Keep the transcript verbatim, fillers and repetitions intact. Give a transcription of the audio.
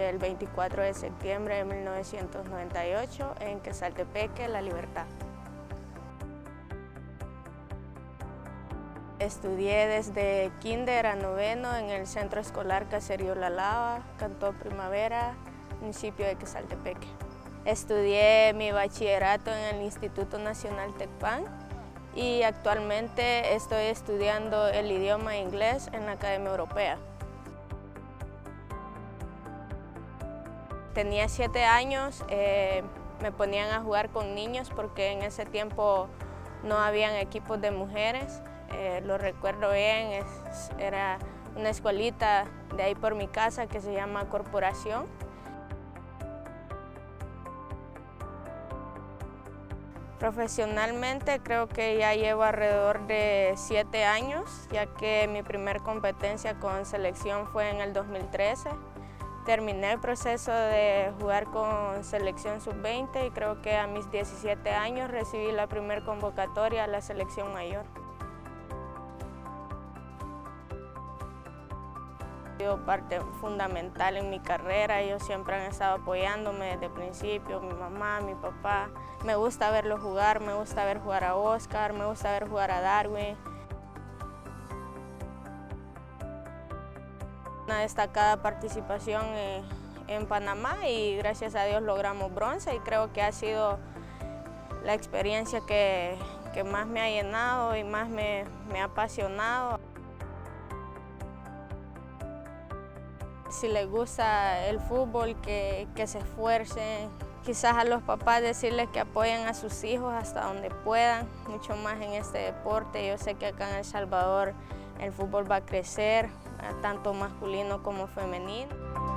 el veinticuatro de septiembre de mil novecientos noventa y ocho en Quezaltepeque, La Libertad. Estudié desde kinder a noveno en el Centro Escolar Caserío La Lava, Cantón Primavera, municipio de Quezaltepeque. Estudié mi bachillerato en el Instituto Nacional Tecpan y actualmente estoy estudiando el idioma inglés en la Academia Europea. Tenía siete años, eh, me ponían a jugar con niños porque en ese tiempo no habían equipos de mujeres. Eh, lo recuerdo bien, es, era una escuelita de ahí por mi casa que se llama Corporación. Profesionalmente creo que ya llevo alrededor de siete años, ya que mi primer competencia con selección fue en el dos mil trece. Terminé el proceso de jugar con selección sub veinte y creo que a mis diecisiete años recibí la primera convocatoria a la selección mayor. Ha sido parte fundamental en mi carrera, ellos siempre han estado apoyándome desde el principio, mi mamá, mi papá. Me gusta verlos jugar, me gusta ver jugar a Oscar, me gusta ver jugar a Darwin. Una destacada participación en Panamá y gracias a Dios logramos bronce y creo que ha sido la experiencia que, que más me ha llenado y más me, me ha apasionado. Si les gusta el fútbol, que, que se esfuercen. Quizás a los papás decirles que apoyen a sus hijos hasta donde puedan, mucho más en este deporte. Yo sé que acá en El Salvador el fútbol va a crecer, tanto masculino como femenino.